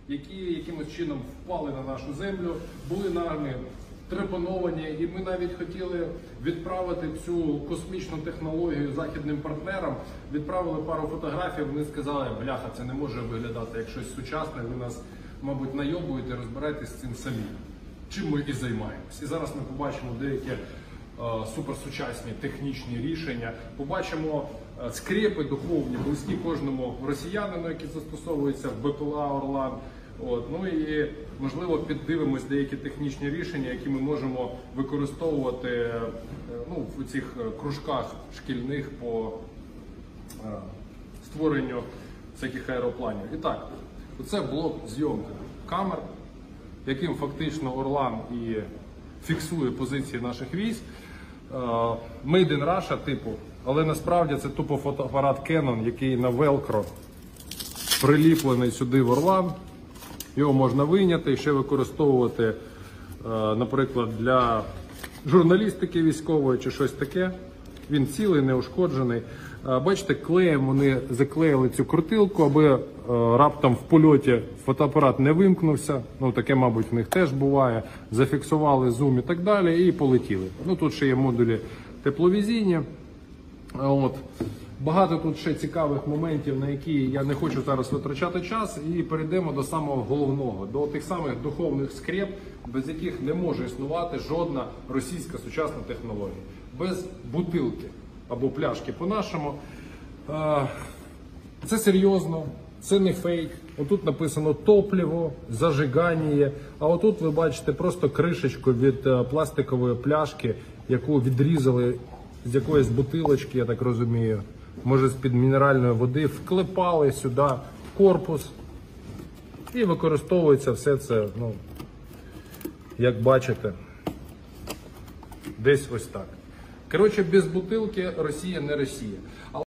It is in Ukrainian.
які якимось чином впали на нашу землю, були нами трепановані, і ми навіть хотіли відправити цю космічну технологію західним партнерам. Відправили пару фотографій, вони сказали, бляха, це не може виглядати як щось сучасне, ви нас, мабуть, найобуєте, розбирайтесь з цим самі. Чим ми і займаємось. І зараз ми побачимо деякі суперсучасні технічні рішення, побачимо скрепи духовні, близькі кожному росіянину, які застосовуються в БПЛА «Орлан». Ну і, можливо, піддивимось деякі технічні рішення, які ми можемо використовувати в цих кружках шкільних по створенню всяких аеропланів. І так, оце блок зйомки камер, яким фактично «Орлан» і фіксує позиції наших військ. Made in Russia типу, але насправді це тупо фотоапарат Canon, який на велкро приліплений сюди в «Орлан». Його можна вийняти і ще використовувати, наприклад, для журналістики військової чи щось таке. Він цілий, неушкоджений. Бачите, клеєм вони заклеїли цю крутилку, аби раптом в польоті фотоапарат не вимкнувся. Таке, мабуть, в них теж буває. Зафіксували зум і так далі і полетіли. Тут ще є модулі тепловізійні. Багато тут ще цікавих моментів, на які я не хочу зараз витрачати час, і перейдемо до самого головного, до тих самих духовних скреп, без яких не може існувати жодна російська сучасна технологія. Без бутилки або пляшки по-нашому. Це серйозно, це не фейк. Отут написано топливо, зажигання, а отут ви бачите просто кришечку від пластикової пляшки, яку відрізали з якоїсь бутилочки, я так розумію. Може, з-під мінеральної води, вклепали сюди в корпус і використовується все це, як бачите, десь ось так. Коротше, без бутилки Росія не Росія.